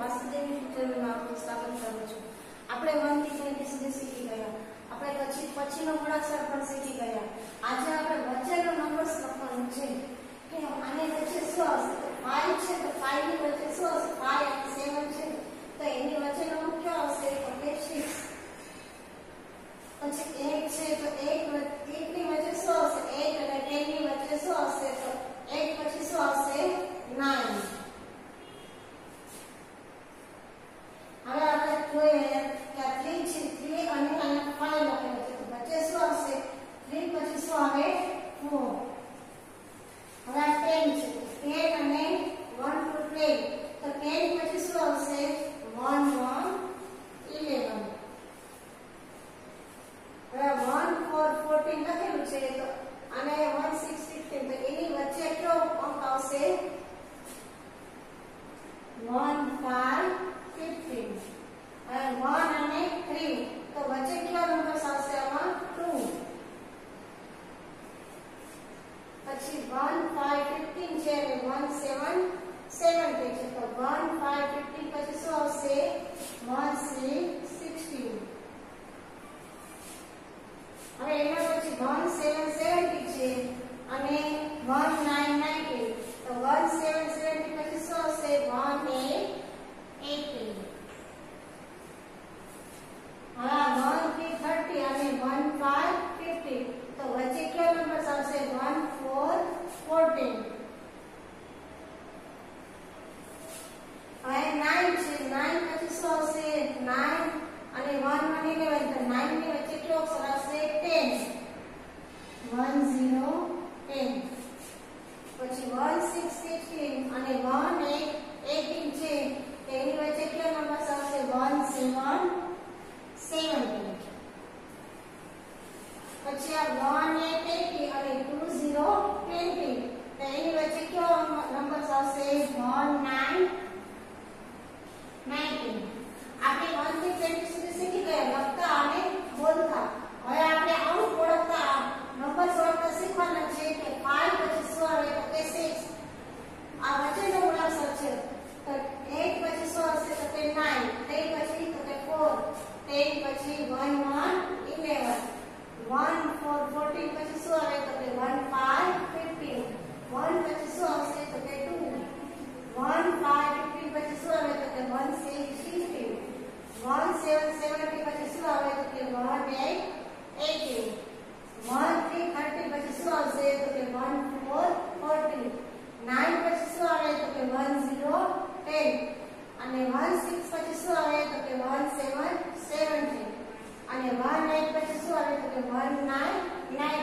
વાસુદેવી ટ્યુટોરિયલમાં આપનું સ્વાગત કરું છું. આપણે 1 થી 20 સુધી શીખી ગયા. આપણે પછીનો મૂળાક્ષર પણ શીખી ગયા. આજે આપણે વચ્ચેનો નંબર્સ લખવાનું છે કે આને વચ્ચે શું આવશે? 5 છે તો 5 ની વચ્ચે શું આવશે? 5 અને 7 છે તો એની વચ્ચેનો કયો આવશે? તો કે 6. પછી 8 છે તો 8 ની વચ્ચે શું આવશે? 8 અને 10 ની વચ્ચે શું આવશે? તો 8 પછી શું આવશે? 9. હવે આપણે જોઈએ કે 3 છે, 3 અને 5 લખેલું છે તો વચ્ચે શું આવશે? 3 પછી શું આવે? 4. હવે આ 10 છે, 10 અને 1 to 10 તો 10 પછી શું આવશે? 1 1 11. હવે 1 4 14 લખેલું છે તો અને 1 6 16 તો એની વચ્ચે કયો અંક આવશે? 1 5 15. અને 1 અને 3 તો વચ્ચે કયો નંબર આવશે? આમાં 2. પછી 1 5 15 છે અને 1 7 70 છે તો 1 5 15 પછી શું આવશે? 1 6 16. હવે એના પછી 1 7 70 છે અને 1 9 90 તો 1 7 70 પછી શું આવશે? 1 8 18. હા 1 3 30 અને 1 5 50 તો વચ્ચે કયો નંબર આવશે? 1 4 14. હવે 9 છે, 9 પછી શું આવશે? 9 અને 1 1 11 તો 9 ની વચ્ચે કયો અક્ષર આવશે? 10. 1 0 10. પછી 1 6 16 અને 1 8 18 છે તો એની વચ્ચે કયો નંબર આવશે? 1 7 17. પછી આ 1 8 80 અને 2 0 20 તો એની વચ્ચે કયો નંબર આવશે? 1 9 19. આપણે 1 થી 20 સુધી શીખી ગયા લખતા અને બોલતા. હવે આપણે આવું ઓળખતા નંબર્સ ઓળખતા શીખવાના છે કે 5 પછી શું આવે? તો કે 6. આ વચ્ચેનો મૂળાક્ષર છે તો 8 પછી શું આવશે? તો કે 9. 3 પછી તો કે 4. 10 પછી 1 1 11. 1 4 14 પછી શું આવે? તો કે 1 5 15. 1 પછી શું આવશે? તો કે 2. 1 5 15 પછી શું આવે? તો કે 1 6 16. 1 7 70 પછી શું આવે? તો કે 1 8 18. 1 3 30 પછી શું આવશે? તો કે 1 4 40. 9 પછી શું આવે? તો કે 1 0 10. અને 1 6 પછી શું આવે? તો કે 1 7 70. અને 1 8 પછી શું આવે? તો કે 1 9 90.